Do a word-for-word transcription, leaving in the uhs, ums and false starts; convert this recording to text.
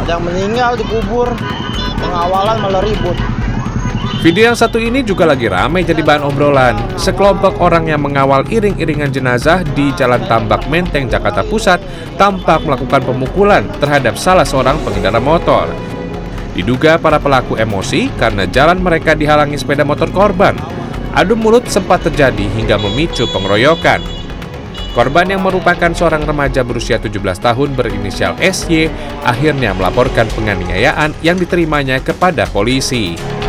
Ada yang meninggal dikubur, pengawalan malah ribut. Video yang satu ini juga lagi ramai jadi bahan obrolan. Sekelompok orang yang mengawal iring-iringan jenazah di Jalan Tambak Menteng, Jakarta Pusat tampak melakukan pemukulan terhadap salah seorang pengendara motor. Diduga para pelaku emosi karena jalan mereka dihalangi sepeda motor korban. Adu mulut sempat terjadi hingga memicu pengeroyokan. Korban yang merupakan seorang remaja berusia tujuh belas tahun berinisial S Y akhirnya melaporkan penganiayaan yang diterimanya kepada polisi.